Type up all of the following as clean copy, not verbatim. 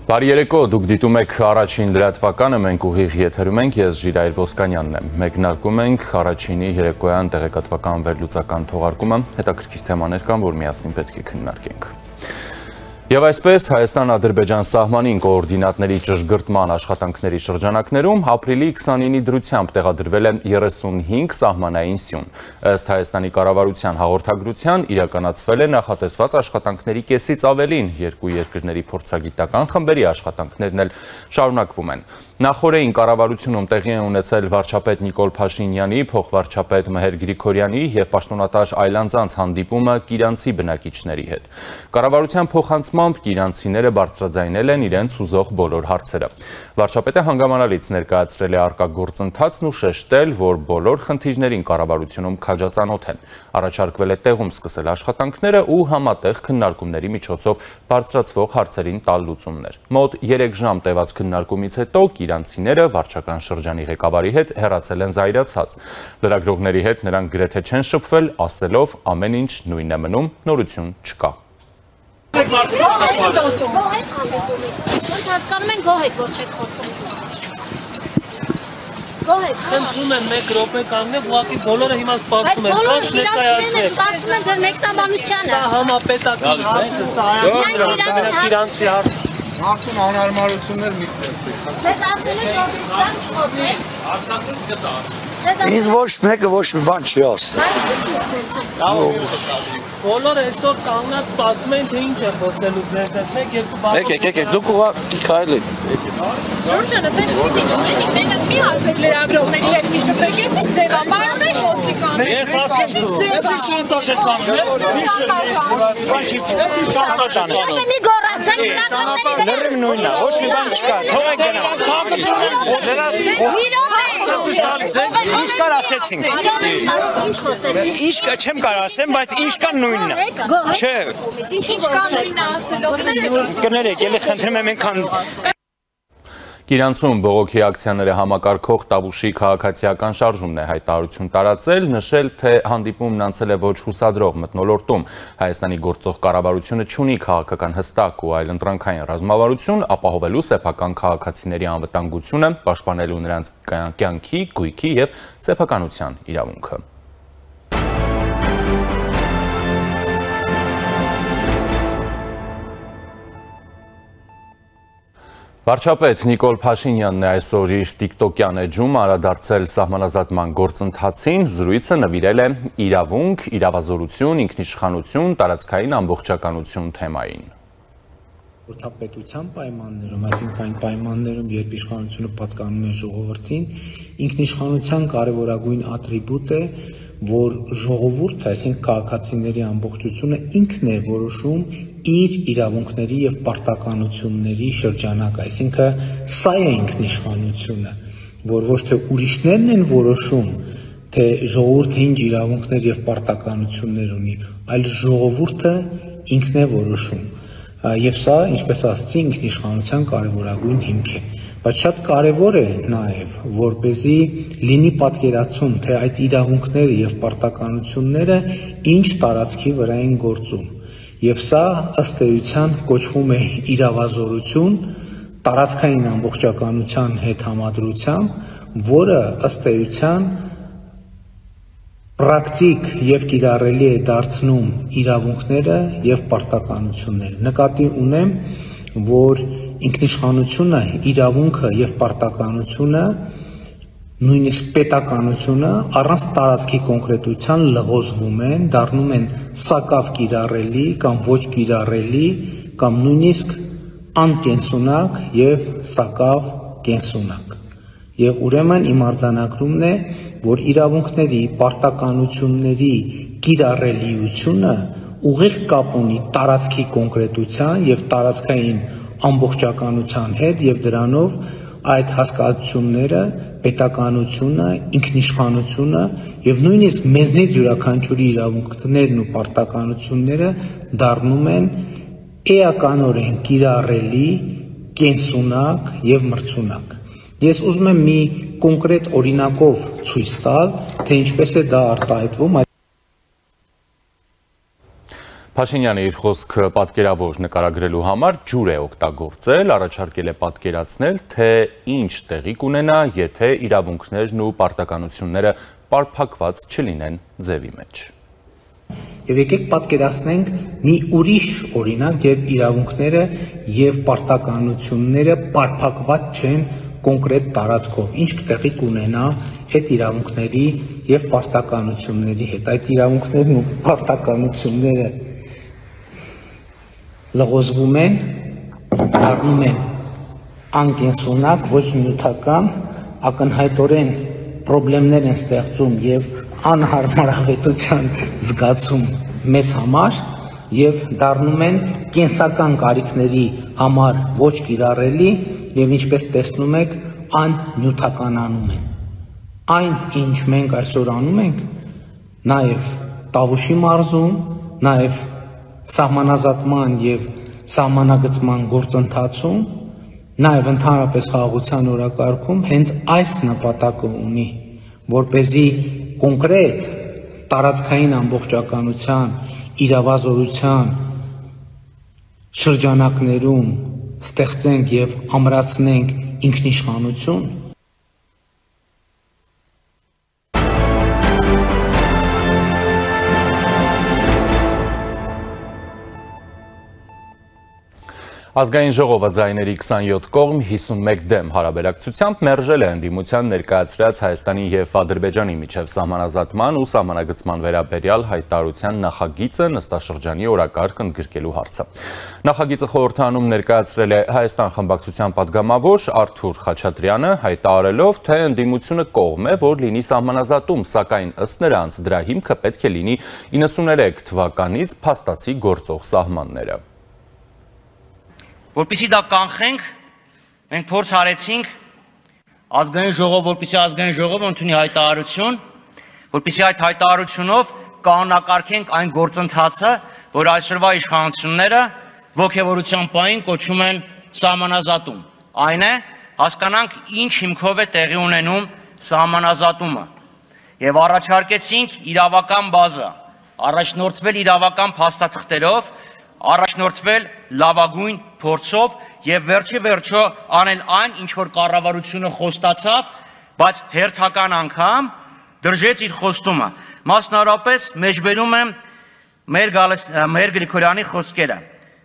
Բարի երեկո, դուք դիտում եք առաջին լրատվականը, մենք ուղիղ եթերում ենք, ես Ժիրայր Ոսկանյանն եմ։ Մեկնարկում ենք առաջինի երեկոյան տեղեկատվական վերլուծական թողարկումը, հետաքրքիր թեմաներ կան, որ միասին պետք է քննարկենք։ Եվ այսպես Հայաստան-Ադրբեջան սահմանին կոորդինատների ճշգրտման աշխատանքների շրջանակներում ապրիլի 29-ի դրությամբ տեղադրվել է 35 սահմանային սյուն։ Ըստ Հայաստանի կառավարության հաղորդագրության իրականացվել է նախատեսված աշխատանքների կեսից ավելին, երկու երկրների փորձագիտական խմբերի աշխատանքներն էլ շարունակվում են։ Նախորդին կառավարությունում տեղի է ունեցել վարչապետ Նիկոլ Փաշինյանի, փոխվարչապետ Մհեր Գրիգորյանի և պաշտոնատար այլանձանց հանդիպումը կիրանցի բնակիչների հետ։ Կառավարության փոխանցմամբ կիրանցիները բարձրաձայնել են իրենց ուզող բոլոր հարցերը։ Վարչապետը հանգամանալից ներկայացրել է առկա գործընթացն ու շեշտել, որ բոլոր խնդիրներին կառավարությունում քաջածանոթ են։ Առաջարկվել է տեղում սկսել աշխատանքները ու համատեղ քննարկումների միջոցով բարձրացվող հարցերին տալ լուծումներ։ Մոտ 3 ժամ տևած քննարկումից հետո իրանցիները վարչական շրջանի ղեկավարի հետ հեռացել են զայրացած։ Լրագրողների հետ նրանք գրեթե չեն շփվել, ասելով ամեն ինչ նույնն է մնում, նորություն չկա։ Հասկանում են գոհ եք, որ չեք խոսում։ Գոհ եք։ Խնդրում եմ 1 րոպե կանգնեք, ուղղակի բոլորը հիմա սպասում են, ոչ ներկայացրեք։ Սպասում են ձեր մեկնաբանությանը։ Սա համապետական հարցը, սա իրանցի հարց։ Մարդուն անհարմարություններ մի ստեղծեք։ Ձեզ ասել են, որ դրան չխոսեք։ Արցախից գտա։ Ինձ ոչ մեկը ոչ մի բան չի ասել։ Բոլորը այսօր կանգնած սպասում են, թե ինչ է խոսելու ձեզ հետ, 1-2 բան։ Եկեք, դուք ուղղակի քայլեք։ Ժորժանը, դες չի դիտում, մենակ մի ասեք լրագրողների հետ մի շփվեք, ես ինչ ձևաբարում եք ոստիկանը։ Ես ասում եմ, ես շանտաժ ես անում, ես շանտաժ անում։ Մի գոռացեք լրագրողների հետ։ Լրիվ նույնն է, ոչ մի բան չկա, թողեք գնա։ Ինչ կար ասեցինք։ Ինչ խոսեցինք։ Ինչ չեմ կարող ասեմ, բայց ինչ կա նույնն է։ Չէ։ Ինչ կա նույնն է ասելով։ Կներեք, ելի խնդրում եմ այնքան Կիրանցում բողոքի ակցիաները համակարգող Տավուշի քաղաքացիական շարժումն է հայտարարություն տարածել, նշել, թե հանդիպումն անցել է ոչ հուսադրող մթնոլորտում։ Հայաստանի գործող կառավարությունը չունի քաղաքական հստակ ու այլընտրանքային ռազմավարություն, ապահովելու սեփական քաղաքացիների անվտանգությունը, պաշտպանելու նրանց կյանքի, գույքի և սեփականության իրավունքը։ Վարչապետ Նիկոլ Փաշինյանն է այսօր իր տիկտոկյան էջում անդրադարձել սահմանազատման գործընթացին, զրույցը նվիրել է իրավունք, իրավազորություն, ինքնիշխանություն, տարածքային ամբողջականություն թեմային։ Խորհրդապետության պայմաններում, այսինքն այն պայմաններում, երբ իշխանությունը պատկանում է ժողովրդին, ինքնիշխանության կարևորագույն ատրիբուտ է, որ ժողովուրդը, այսինքն քաղաքացիների ամբողջությունը ինքն է որոշում իր իրավունքների եւ պարտականությունների շրջանակ, այսինքն սա է ինքնիշխանությունը, որ ոչ թե ուրիշներն են որոշում, թե ժողովուրդը ինչ իրավունքներ եւ պարտականություններ ունի, այլ ժողովուրդը ինքն է որոշում։ Եվ սա, ինչպես ասացի, ինքնիշխանության կարևորագույն հիմք է, բայց շատ կարևոր է նաև, որպեսզի լինի պատկերացում, թե այդ իրավունքները եւ պարտականությունները ինչ տարածքի վրա են գործում։ Եվ սա ըստ էության կոչվում է իրավազորություն, տարածքային ամբողջականության հետ համադրությամբ, որը ըստ էության պրակտիկ եւ կիրառելի է դարձնում իրավունքները եւ պարտականությունները։ Նկատի ունեմ, որ ինքնիշխանությունը, իրավունքը եւ պարտականությունը, նույնիսկ պետականությունը առանց տարածքի կոնկրետության լղոզվում են, դառնում են սակավ կիրառելի կամ ոչ կիրառելի կամ նույնիսկ անկենսունակ եւ սակավ կենսունակ։ Եվ ուրեմն իմ արձանագրումն է, որ իրավունքների, պարտականությունների կիրառելիությունը ուղիղ կապ ունի տարածքի կոնկրետության եւ տարածքային ամբողջականության հետ եւ դրանով այդ հասկացությունները, պետականությունը, ինքնիշխանությունը եւ նույնիսկ մեզնից յուրաքանչյուրի իրավունքներն ու պարտականությունները դառնում են էականորեն կիրառելի, կենսունակ եւ մրցունակ։ Ես ուզում եմ մի կոնկրետ օրինակով ցույց տալ, թե ինչպես է դա արտահայտվում։ Փաշինյանը իր խոսքը պատկերավոր նկարագրելու համար ջուր է օգտագործել, առաջարկել է պատկերացնել, թե ինչ տեղի կունենա, եթե իրավունքներն ու պարտականությունները պարփակված չլինեն ձևի մեջ։ Եվ եկեք պատկերացնենք մի ուրիշ օրինակ, երբ իրավունքները եւ պարտականությունները պարփակված չեն կոնկրետ տարածքով, ինչ տեղի կունենա այդ իրավունքների եւ պարտականությունների հետ։ Այդ իրավունքներն ու պարտականությունները լղոզվում են, դառնում են անկենսունակ, ոչ նյութական, ակնհայտորեն խնդիրներ են ստեղծում եւ անհարմարավետության զգացում մեզ համար եւ դառնում են կենսական կարիքների համար ոչ կիրառելի եւ ինչպես տեսնում եք աննյութականանում են։ Այն ինչ մենք այսօր անում ենք նաեւ Տավուշի մարզում, նաեւ սահմանազատման եւ սահմանագծման գործընթացում, նաեւ ընդհանրապես խաղաղության օրակարգում հենց այս նպատակը ունի, որպեսզի կոնկրետ տարածքային ամբողջականության, իրավազորության շրջանակներում ստեղծենք եւ ամրացնենք ինքնիշխանություն, Ազգային ժողովը ձայների 27 կողմ 51 դեմ հարաբերակցությամբ մերժել է ընդդիմության ներկայացրած Հայաստանի եւ Ադրբեջանի միջև սահմանազատման ու սահմանագծման վերաբերյալ հայտարարության նախագիծը նստաշրջանի օրակարգ ընդգրկելու հարցը։ Նախագիծը խորհրդանում ներկայացրել է Հայաստան խմբակցության падգամավոր Արթուր Խաչատրյանը, հայտարարելով, թե ընդդիմությունը կողմ է, որ լինի սահմանազատում, սակայն ըստ նրանց դրա հիմքը պետք է լինի 93 թվականից փաստացի գործող սահմանները։ Որպեսզի դա կանխենք, մենք փորձ արեցինք ազգային ժողով, որպեսզի ազգային ժողովը ընդունի հայտարարություն, որպեսզի այդ հայտարարությունով կանոնակարգենք այն գործընթացը, որ այսօրվա իշխանությունները ոգևորության պահին կոչում են սահմանազատում։ Այն է, հասկանանք ինչ հիմքով է տեղի ունենում սահմանազատումը։ Եվ առաջարկեցինք իրավական բազա, առաջնորդվել իրավական փաստաթղթերով, առաջնորդվել լավագույն փորձով եւ վերջո անել այն, ինչ որ կառավարությունը խոստացավ, բայց հերթական անգամ դրժեց իր խոստումը։ Մասնավորապես մեջբերում եմ մեր Գրիգորյանի խոսքերը։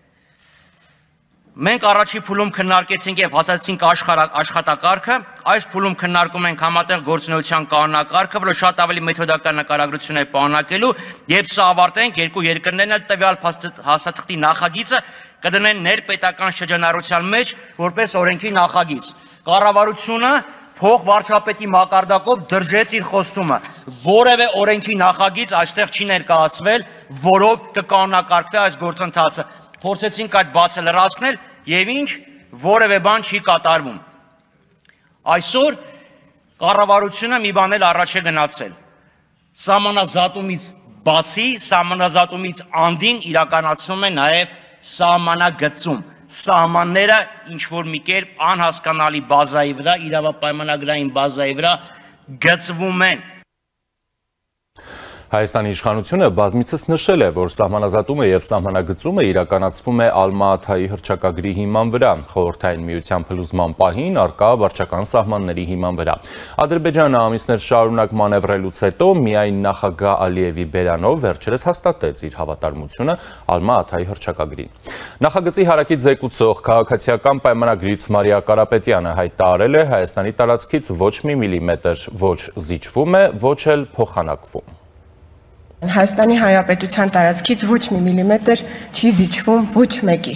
Մենք առաջի փուլում քննարկեցինք եւ հասարեցինք աշխատակարգը, այս փուլում քննարկում ենք համատեղ գործունեության կանոնակարգը, որը շատ ավելի մեթոդական նկարագրություն է պարունակելու, եւ սա ավարտենք երկու երկրներն էլ տվյալ հաստատքի նախագիծը կդնեն ներպետական շրջանառության մեջ որպես օրենքի նախագիծ։ Կառավարությունը փող վարչապետի մակարդակով դրժեց իր խոստումը։ Որևէ օրենքի նախագիծ այստեղ չի ներկայացվել, որով կկանոնակարգվի այս գործընթացը։ Փորձեցինք այդ բացը լրացնել եւ ինչ որևէ բան չի կատարվում։ Այսօր կառավարությունը մի բան էլ առաջ է գնացել։ Սահմանազատումից բացի, սահմանազատումից անդին իրականացում է նաեւ սահմանագծում։ Սահմանները ինչ որ մի կերպ անհասկանալի բազայի վրա, իրավապայմանագրային բազայի վրա գծվում են։ Հայաստանի իշխանությունը բազմիցս նշել է, որ սահմանազատումը եւ սահմանագծումը իրականացվում է Ալմա-Աթայի հռչակագրի հիման վրա, խորհրդային միության փլուզման պահին առկա վարչական սահմանների հիման վրա։ Ադրբեջանը ամիսներ շարունակ մանևրելուց հետո միայն նախագահ Ալիևի բերանով վերջերս հաստատեց իր հավատարմությունը Ալմա-Աթայի հռչակագրին։ Նախագծի հարակից զեկուցող քաղաքացիական պայմանագրից Մարիա Կարապետյանը հայտարարել է, Հայաստանի տարածքից ոչ մի միլիմետր ոչ զիջվում է, ոչ էլ փոխանակվում։ Հայաստանի Հանրապետության տարածքից ոչ մի միլիմետր չի զիջվում ոչ մեկի։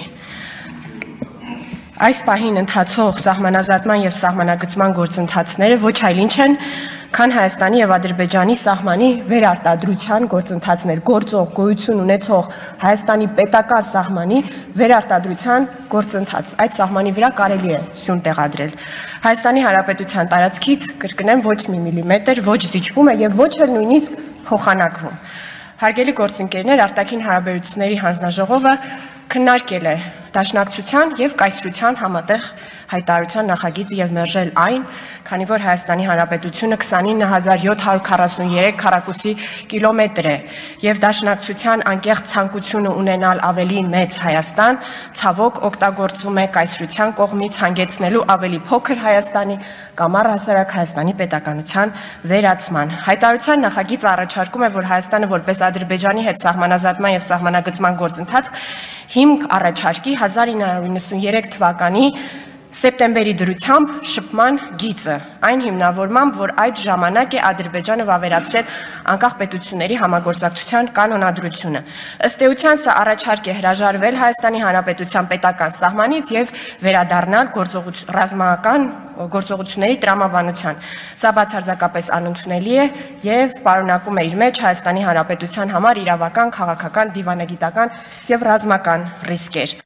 Այս պահին ընթացող սահմանազատման եւ սահմանագծման գործընթացները ոչ այլ ինչ են, քան Հայաստանի եւ Ադրբեջանի սահմանի վերարտադրության գործընթացներ, գործող գոյություն ունեցող Հայաստանի պետական սահմանի վերարտադրության գործընթաց։ Այդ սահմանի վրա կարելի է սյուն տեղադրել։ Հայաստանի Հանրապետության տարածքից, կրկնեմ, ոչ մի միլիմետր ոչ զիջվում է եւ ոչ էլ նույնիսկ փոխանակվում։ Հարգելի գործընկերներ, արտաքին հարաբերությունների հանձնաժողովը քննարկել է Դաշնակցության եւ կայսրության համատեղ հայտարարության նախագիծ եւ մերժել այն, քանի որ Հայաստանի Հանրապետությունը 29743 քառակուսի կիլոմետր է եւ Դաշնակցության անկեղծ ցանկությունը ունենալ ավելի մեծ Հայաստան ցավոք օգտագործվում է կայսրության կողմից հանգեցնելու ավելի փոքր Հայաստանի կամ առհասարակ Հայաստանի պետականության վերացման։ Հայտարարության նախագիծը առաջարկում է, որ Հայաստանը որպես Ադրբեջանի հետ սահմանազատման եւ սահմանագծման գործընթաց հիմք առաջարկի 1993 թվականի սեպտեմբերի դրությամբ շփման գիծը, այն հիմնավորմամբ, որ այդ ժամանակ է Ադրբեջանը վավերացրել անկախ պետությունների համագործակցության կանոնադրությունը։ Ըստ էության սա առաջարկ է հրաժարվել Հայաստանի Հանրապետության պետական սահմանից եւ վերադառնալ ռազմական գործողությունների տրամաբանության։ Սա բացարձակապես անընդունելի է եւ պարունակում է իր մեջ Հայաստանի Հանրապետության համար իրավական, քաղաքական, դիվանագիտական եւ ռազմական ռիսկեր։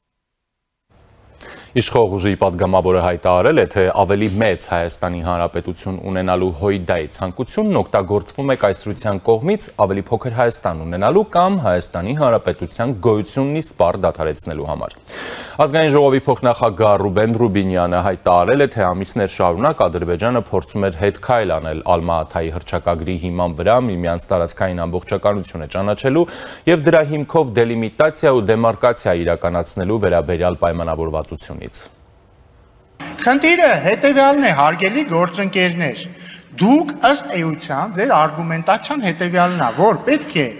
Իշխող ուժի պատգամավորը հայտարարել է, թե ավելի մեծ Հայաստանի Հանրապետություն ունենալու հույդայի ցանկությունն օգտագործվում է կայսրության կողմից ավելի փոքր Հայաստան ունենալու կամ Հայաստանի Հանրապետության գոյությունն իսպառ դադարեցնելու համար։ Ազգային ժողովի փոխնախագահ Ռուբեն Ռուբինյանը հայտարարել է, թե ամիսներ շարունակ Ադրբեջանը փորձում էր հետքայլ անել Ալմա-Աթայի հռչակագրի հիման վրա միմյանց տարածքային ամբողջականությունը ճանաչելու եւ դրա հիմքով դելիմիտացիա ու դեմարկացիա իրականացնելու վերաբերյալ պայմանավորվածություն։ Խնդիրը հետևյալն է, հարգելի գործընկերներ, դուք ըստ էության ձեր արգումենտացիան հետևյալն է, որ պետք է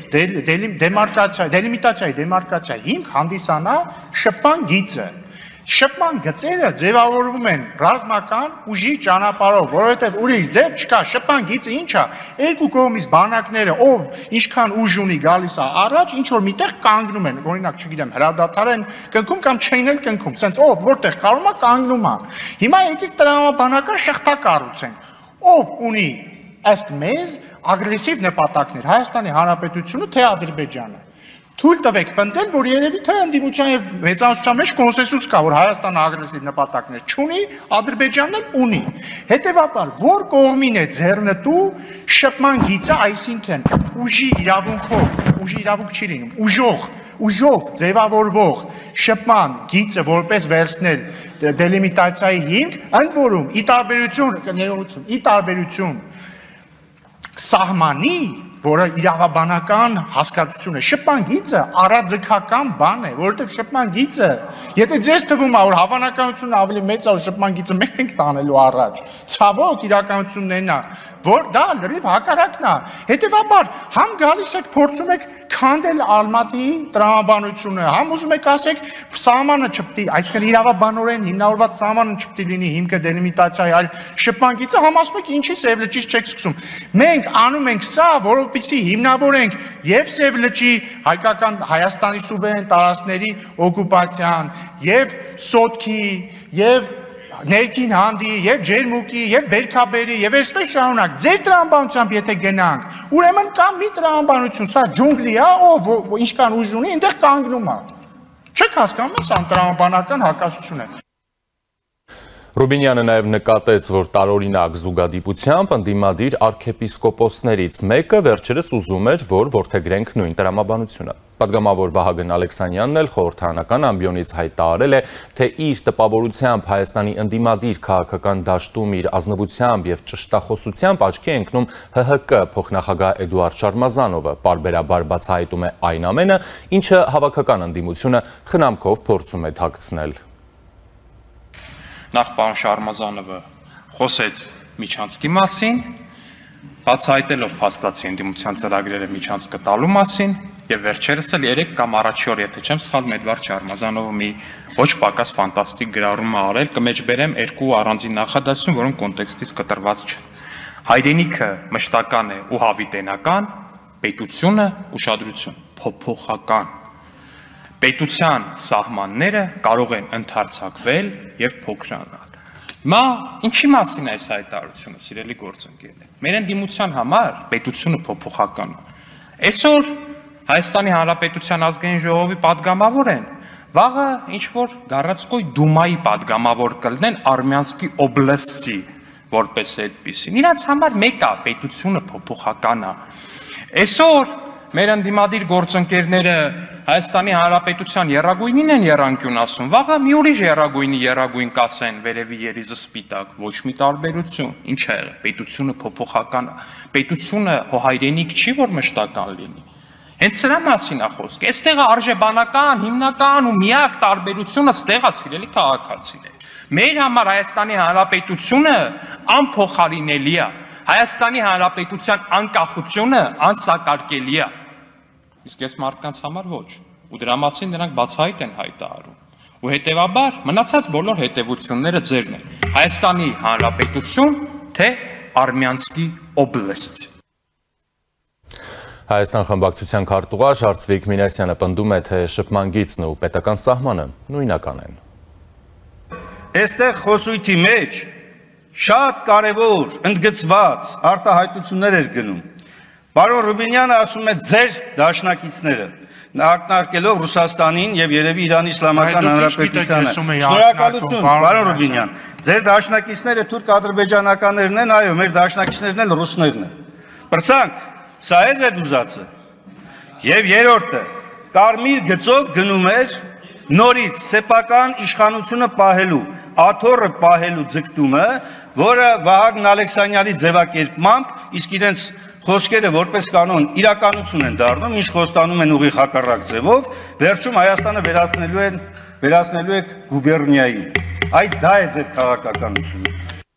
դելիմիտացիայի հիմք հանդիսանա շփման գիծը։ Շփման գծերը ձևավորվում են ռազմական ուժի ճանապարհով, որովհետև ուրիշ ձև չկա, շփման գիծը ինչ է, երկու կողմից բանակները, ով ինչքան ուժ ունի գալիս է առաջ, ինչ որ միտեղ կանգնում են, օրինակ, չգիտեմ, հրադադար են կնքում կամ չէին էլ կնքում, սենց ով որտեղ կարում է կանգնում է։ Հիմա եկեք տրամաբանական շղթա կառուցենք, ով ունի ըստ մեզ ագրեսիվ նպատակներ, Հայաստանի Հանրապետությունը թե Ադրբեջանը։ Թույլ տվեք պնդել, որ երևի թե ընդդիմության եւ մեծամասնության մեջ կոնսենսուս կա, որ Հայաստանը ագրեսիվ նպատակներ չունի, Ադրբեջանն էլ ունի։ Հետևաբար, որ կողմին է ձեռնտու շփման գիծը, այսինքն ուժի իրավունքով, ուժի իրավունք չի լինում, ուժով ձևավորվող շփման գիծը որպես վերցնել դելիմիտացիայի հիմք, ընդ որում ի տարբերություն սահմանի, որը իրավաբանական հասկացություն է, շփման գիծը առաձգական բան է, որովհետև շփման գիծը, եթե ձեզ թվում է, որ հավանականությունը ավելի մեծ է, որ շփման գիծը մենք ենք տանելու առաջ, ցավոք իրականությունն այն է, որ դա լրիվ հակառակն է։ Հետևաբար, համ գալիս եք փորձում եք քանդել Ալմատիի տրամաբանությունը, համ ուզում եք ասեք սահմանը չպետք է, այսինքն իրավաբանորեն հիմնավորված սահմանը չպետք է լինի հիմքը դելիմիտացիայի, այլ շփման գիծը, համ ասում եք ինչի Սև լճից չեք սկսում։ Մենք անում ենք սա, որովհետեւ հիմնավորենք եւ Սև լճի հայկական Հայաստանի սուվերեն տարածքների օկուպացիան, եւ Սոտքի, եւ ներքին հանդի, եւ ջերմուկի, եւ բերքաբերի, եւ այսպես շարունակ, ձեր տրամաբանությամբ եթե գնանք, ուրեմն կա մի տրամաբանություն, սա ջունգլի է, ով ինչքան ուժ ունի, այնտեղ կանգնում է։ Չեք հասկանում, սա տրամաբանական հակասություն է։ Ռուբինյանը նաև նկատեց, որ տարօրինակ զուգադիպությամբ ընդդիմադիր արքեպիսկոպոսներից մեկը վերջերս ուզում էր, որ որդեգրենք նույն տրամաբանությունը։ Պատգամավոր Վահագն Ալեքսանյանն էլ խորհրդարանական ամբիոնից հայտարարել է, թե իր տպավորությամբ Հայաստանի ընդդիմադիր քաղաքական դաշտում իր ազնվությամբ եւ ճշտախոսությամբ աչքի է ընկնում ՀՀԿ փոխնախագահ Էդուարդ Շարմազանովը, պարբերաբար բացահայտում է այն ամենը, ինչը հավաքական ընդդիմությունը խնամքով փորձում է թաքցնել։ Նախ պարոն Շարմազանովը խոսեց միջանցքի մասին, բացահայտելով փաստացի ընդդիմության ծրագրերը միջանցքը տալու մասին եւ վերջերս էլ 3 կամ առաջի օր, եթե չեմ սխալվում, Էդվարդ Շարմազանովը մի ոչ պակաս ֆանտաստիկ գրառում է արել, կմեջբերեմ 2 առանձին նախադասություն, որոնք կոնտեքստից կտրված չեն։ Հայրենիքը մշտական է ու հավիտենական, պետությունը ուշադրություն, փոփոխական։ Պետության սահմանները կարող են ընդարձակվել եւ փոքրանալ։ Հիմա ինչի մասին է այս հայտարարությունը, սիրելի գործընկերներ։ Մեր ընդդիմության համար պետությունը փոփոխական է։ Այսօր Հայաստանի Հանրապետության ազգային ժողովի падգամավոր են, վաղը ինչ որ Գառացկոյ Դումայի падգամավոր կլինեն Արմյանսկի օբլաստի որպես այդպեսին։ Իրանց համար մեկ է պետությունը փոփոխական է։ Այսօր մեր ընդդիմադիր գործընկերները Հայաստանի Հանրապետության եռագույնին են եռանկյուն ասում, վաղը մի ուրիշ եռագույնի եռագույն կասեն, վերևի երիզը սպիտակ, ոչ մի տարբերություն, ինչ է եղել, պետությունը փոփոխական, պետությունը հոհայրենիք չի, որ մշտական լինի։ Հենց սրա մասին է խոսքը, այստեղ արժեբանական, հիմնական ու միակ տարբերությունը ստեղ է, սիրելի քաղաքացիներ։ Մեր համար Հայաստանի Հանրապետությունը անփոխարինելի է, Հայաստանի Հանրապետության անկախությունը անսակարկելի է։ Իսկ ես մարդկանց համար ոչ, ու դրա մասին նրանք բացահայտ են հայտարարում։ Ու հետևաբար մնացած բոլոր հետևությունները ձերն են։ Հայաստանի Հանրապետություն, թե Արմյանսկի օբլաստ։ Հայաստան խմբակցության քարտուղար Արծվիկ Մինասյանը պնդում է, թե շփման գիծն ու պետական սահմանը նույնական են։ Այստեղ խոսույթի մեջ շատ կարևոր ընդգծված արտահայտություններ էր գնում։ Պարոն Ռուբինյանը ասում է ձեր դաշնակիցները, ակնարկելով Ռուսաստանին եւ երևի Իրանի Իսլամական Հանրապետությանը։ Շնորհակալություն, պարոն Ռուբինյան։ Ձեր դաշնակիցները թուրք ադրբեջանականներն են, այո, մեր դաշնակիցներն էլ ռուսներն են։ Բրցանք, սա է ձեր ուզածը։ Եվ երրորդը, կարմիր գծով գնում էր նորից սեփական իշխանությունը պահելու, աթոռը պահելու ձգտումը, որը Վահագն Ալեքսանյանի ձևակերպմամբ, իսկ իրենց խոսքերը որպես կանոն իրականություն են դառնում, ինչ խոստանում են ուղիղ հակառակ ձևով, վերջում Հայաստանը վերացնելու եք գուբերնիայի։ Այդ դա է ձեր քաղաքականությունը։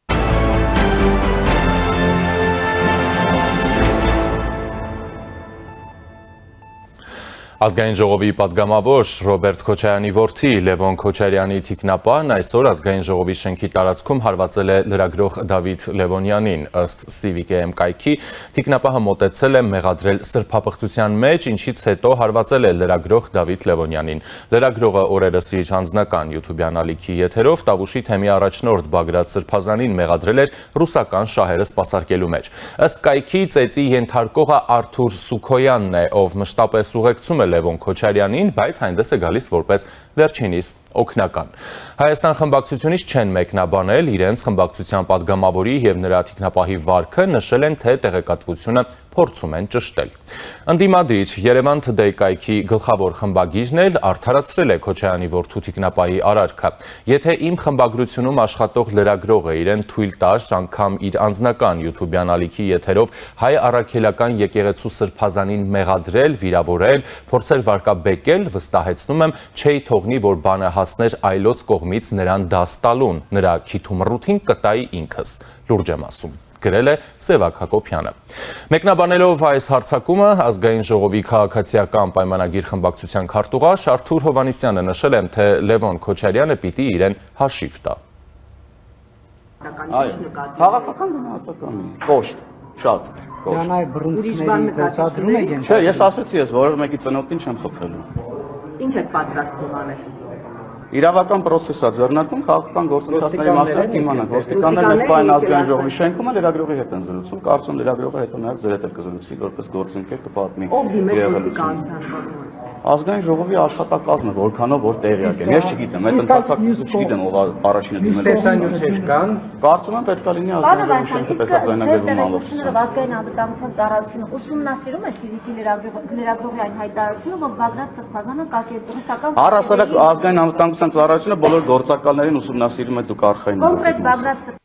Ազգային ժողովի պատգամավոր Ռոբերտ Քոչարյանի որդի Լևոն Քոչարյանի թիկնապահն այսօր Ազգային ժողովի շենքի տարածքում հարվածել է լրագրող Դավիթ Լևոնյանին, ըստ Civic.am կայքի, թիկնապահը մոտեցել է մեղադրել սրբապղծության մեջ, ինչից հետո հարվածել է լրագրող Դավիթ Լևոնյանին։ Լրագրողը օրերս իր անձնական YouTube-յան ալիքի եթերով Տավուշի թեմի առաջնորդ Բագրատ Սրբազանին մեղադրել էր ռուսական շահերը սպասարկելու մեջ։ Ըստ կայքի ծեծի ենթարկողը Արթուր Սուքոյանն է, ով մշտապես ուղեկցում է Լևոն Քոչարյանին, բայց հանդես է գալիս որպես վերջինիս օգնական։ Հայաստան խմբակցությունից չեն մեկնաբանել իրենց խմբակցության պատգամավորի եւ նրա թիկնապահի վարքը, նշել են, թե տեղեկատվությունը փորձում են ճշտել։ Ընդդիմադիր Երևան Today կայքի գլխավոր խմբագիրն էլ արդարացրել է Քոչարյանի որդու թիկնապահի արարքը։ Եթե իմ խմբագրությունում աշխատող լրագրողը իրեն թույլ տար անգամ իր անձնական YouTube-յան ալիքի եթերով հայ առաքելական եկեղեցու սրբազանին մեղադրել, վիրավորել, փորձել վարկաբեկել, վստահեցնում եմ, չէի թողնի, որ բանը հասներ այլոց կողմից նրան դաս տալուն, նրա քիթումռութին կտայի ինքս, լուրջ եմ ասում, գրել է Սևակ Հակոբյանը։ Մեկնաբանելով այս հարձակումը, Ազգային ժողովի քաղաքացիական պայմանագիր խմբակցության քարտուղար Արթուր Հովհաննիսյանը նշել է, թե Լևոն Քոչարյանը պիտի իրեն հաշիվ տա։ Քաղաքական գնահատական, կոշտ, շատ կոշտ։ Դա նաև բռունցքների գործադրում է յենթարկվում։ Չէ, ես ասեցի, ես որևէ մեկի ծնոտին չեմ խփելու։ Ինչ եք պատրաստվում անել։ Իրավական պրոցեսա ձեռնարկում քաղաքական գործընթացների մասին իմանանք։ Ոստիկանները սպայն ազգային ժողովի շենքում են լրագրողի հետ են զրուցում, կարծում լրագրողը հետո նաև ձեր հետ կզրուցի, որպես գործընկեր կպատմի եղելությունը։ Ազգային ժողովի աշխատակազմը որքանով որ տեղյակ են։ Ես չգիտեմ, այդ ընթացքը չգիտեմ ով առաջինը դիմել։ Տեսանյութեր կան։ Կարծում եմ պետք է լինի ազգային ժողովի շենքի պես ազգայնագրվում ամբողջությամբ։ Ազգային անվտանգության ծառայությունը ուսումնասիրում է Civic-ի լրագրողի այն հայտարարությունը, որ Բագրատ Սրբազանը կակերտում է Առասարակ ազգային անվտանգության ծառայությունը բոլոր գործակալներին ուսումնասիրում է դուք արխային։ Կոնկրետ Բագրատ